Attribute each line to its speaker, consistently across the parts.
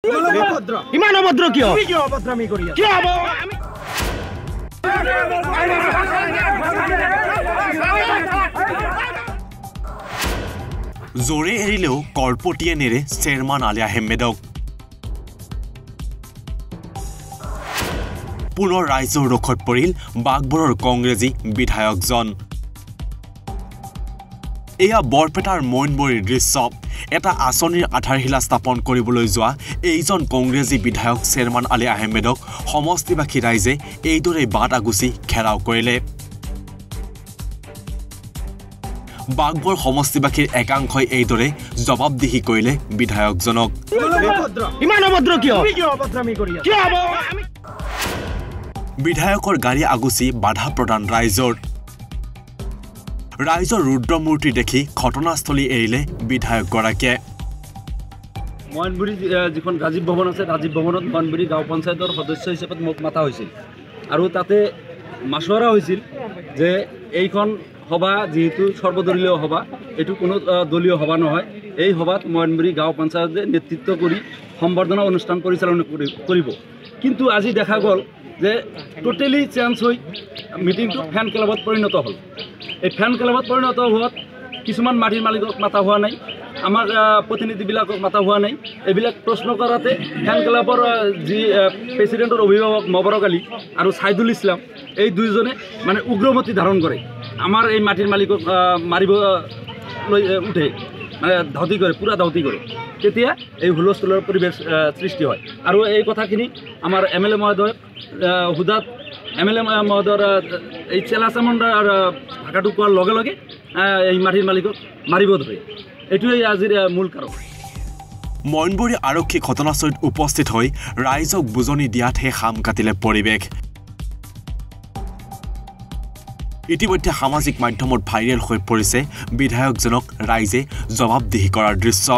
Speaker 1: ইমান অভদ্ৰ কিয় অভদ্ৰামি কৰি কিয় হ'ব
Speaker 2: জোৰে এৰিলেও কৰ্পটিয়ে নেৰে চেয়াৰমান আলী আহমেদক পুনৰ ৰাইজৰ ৰক্ষত পৰিল বাগবৰৰ কংগ্ৰেছী বিধায়কজন এয়া বৰপেটাৰ মইনবৰীৰ দৃশ্য এটা আঁচনিৰ আধাৰশিলা স্থাপন কৰিবলৈ যোৱা এইজন কংগ্ৰেছী বিধায়ক চেয়াৰমান আলী আহমেদক সমষ্টিবাসী ৰাইজে এইদৰে বাট আগুচি ঘেৰাও কৰিলে বাগবৰ সমষ্টিবাসীৰ একাংশই এইদৰে জবাবদিহি কৰিলে বিধায়কজনক
Speaker 1: ইমান অভদ্ৰ কিয় অভদ্ৰামি কৰি কিয় হ'ব
Speaker 2: বিধায়কৰ গাড়ী আগুচি বাধা প্ৰদান ৰাইজৰ ৰুদ্ৰমূৰ্তি দেখি ঘটনাস্থলী এৰিলে বিধায়কগৰাকীয়ে
Speaker 3: মইনবুৰী যিখন ৰাজীৱ ভৱন আছে ৰাজীৱ ভৱনত মইনবুৰী গাঁও পঞ্চায়তৰ সদস্য হিচাপে মোক মাতা হৈছিল আৰু তাতে মাছৱৰা হৈছিল যে এইখন সভা যেহেতু সৰ্বদলীয় সভা এইটো কোনো দলীয় সভা নহয় এই সভাত মইনবুৰী গাঁও পঞ্চায়তে নেতৃত্ব কৰি সম্বৰ্ধনা অনুষ্ঠান পৰিচালনা কৰিব কিন্তু আজি দেখা গ'ল যে টোটেলি চেঞ্জ হৈ মিটিংটো ফেন ক্লাবত পৰিণত হ'ল এই ফেন ক্লাবত পৰিণত হোৱাত কিছুমান মাটিৰ মালিকক মাতা হোৱা নাই আমাৰ প্ৰতিনিধিবিলাকক মাতা হোৱা নাই এইবিলাক প্ৰশ্ন কৰাতে ফেন ক্লাবৰ যি প্ৰেচিডেণ্টৰ অভিভাৱক মবৰক আলী আৰু ছাইদুল ইছলাম এই দুইজনে মানে উগ্ৰমতি ধাৰণ কৰে আমাৰ এই মাটিৰ মালিকক মাৰিবলৈ উঠে মানে ধাউতি কৰে পূৰা ধাউতি কৰে তেতিয়া এই হুলস্থুলৰ পৰিৱেশ সৃষ্টি হয় আৰু এই কথাখিনি আমাৰ MLA মহোদয় হুদাত MLA মহোদয়ৰ এই চেলা চামুণ্ডাৰ ভাষাটো কোৱাৰ লগে লগে এই মাটিৰ মালিকক মাৰিব ধৰে এইটোৱেই আজিৰ মূল কাৰণ
Speaker 2: মইনবৰী আৰক্ষী ঘটনাস্থলীত উপস্থিত হৈ ৰাইজক বুজনি দিয়াতহে খাম কাটিলে পৰিৱেশ ইতিমধ্যে সামাজিক মাধ্যমত ভাইৰেল হৈ পৰিছে বিধায়কজনক ৰাইজে জবাবদিহি কৰাৰ দৃশ্য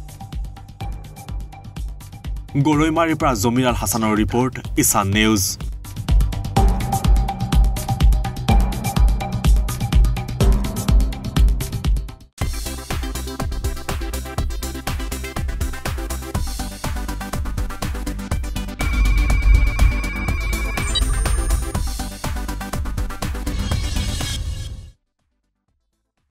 Speaker 2: গৰৈমাৰীৰ পৰা জমিৰাল হাছানৰ ৰিপৰ্ট ইছান নিউজ